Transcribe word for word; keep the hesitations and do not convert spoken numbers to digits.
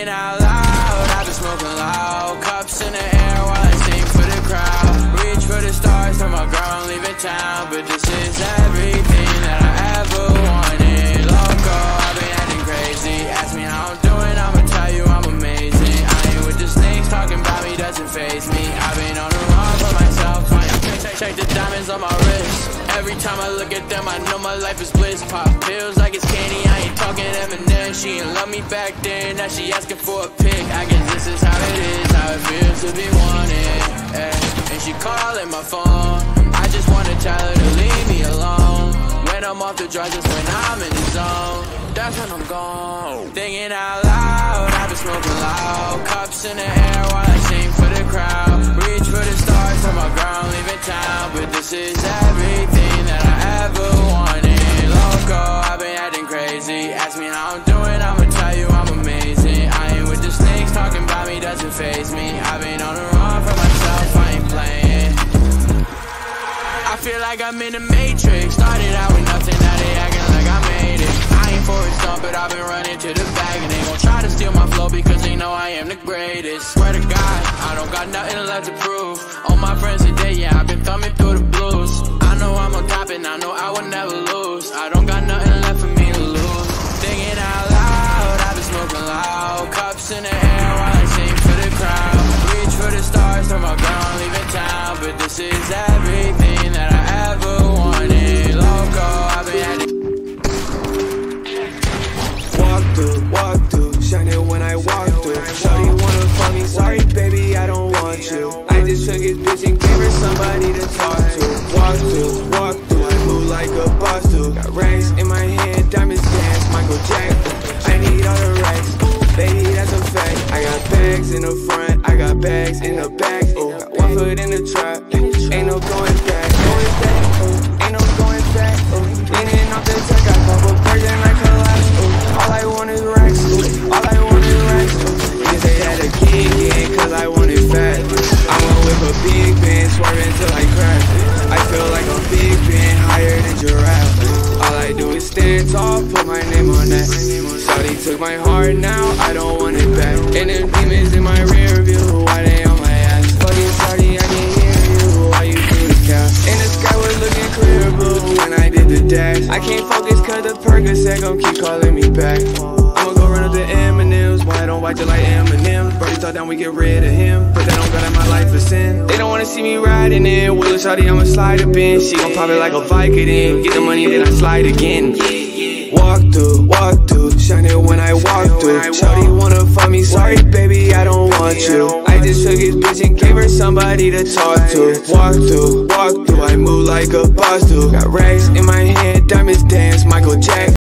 Thinking out loud, I've been smoking loud. Cups in the air while I sing for the crowd. Reach for the stars, tell my girl I'm leaving town. But this is everything that I ever wanted. Loco, I've been acting crazy. Ask me how I'm doing, I'ma tell you I'm amazing. I ain't with the snakes, talking about me doesn't faze me. I've been on the run for myself, trying to check, check the diamonds on my wrist. Every time I look at them, I know my life is bliss. Pop pills like it's candy, I ain't talking Eminem. She ain't love me back then, now she asking for a pic. I guess this is how it is, how it feels to be wanted, eh. And she calling my phone, I just wanna tell her to leave me alone. When I'm off the drugs, it's when I'm in the zone. That's when I'm gone. Thinking out loud, I've been smoking loud. Cups in the air while I sing for the crowd. Reach for the stars, tell my girl I'm leaving town. But this is everything that I ever wanted. Loco, I've been acting crazy. Ask me how I'm doing, I'ma tell you I'm amazing. I ain't with the snakes, talking about me doesn't faze me. I've been on the run for myself, I ain't playing. I feel like I'm in the Matrix. Started out with nothing, now they acting like I made it. I ain't for a stunt, but I've been running to the bag. And they gon' try to steal my flow because they know I am the greatest. Swear to God, I don't got nothing left to prove. All my friends today, yeah, I've been thumbing through the blues. I know I'm on top and I know I will never lose. I don't got nothing left for me to lose. Thinking out loud, I've been smoking loud. Cups in the air while I sing for the crowd. Reach for the stars, tell my girl I'm leaving town. But this is everything that I ever wanted. Loco, I've been at it. Walk through, walk through, shine it when I walk through. Shawty wanna fuck me, sorry baby, I don't want you. I just took his bitch and gave her somebody to talk to. Walk through, walk through, I move like a boss do. Got racks in my hand, diamonds dance, Michael Jackson. I need all the racks, baby, that's a fact. I got bags in the front, I got bags in the back. Ooh, got one foot in the trap, ain't no going back. Going back, ooh, ain't no going back. Ooh, leaning off the tech, I pop a perk and I collapse. Ooh, all I want is racks, ooh, all I want is racks. Ooh, niggas they had a kid again, cause I want it fat. I went with a big band, swerving till I crash. I feel like a big band, higher than giraffe. All I do is stand tall, put my name on that. Shawty took my heart, now I don't want it back. And them demons in my rear view, why they on my ass? Fucking shawty, I can hear you, why you do the cap? And the sky was looking clear blue when I did the dash. I can't focus cause the Percocet gon' keep calling me back. I'ma go run up the M and M's, why I don't watch it like Eminem? Brody thought down we get rid of him, but they don't got in my life a sin. They don't wanna see me riding in, Willa shawty, I'ma slide up in. She gon' pop it like a Vicodin, get the money then I slide again. Walk through, walk through, shine it when I walk through. Shawty wanna fuck me, sorry baby, I don't want you. I just took his bitch and gave her somebody to talk to. Walk through, walk through, I move like a boss do. Got racks in my hand, diamonds dance, Michael Jackson.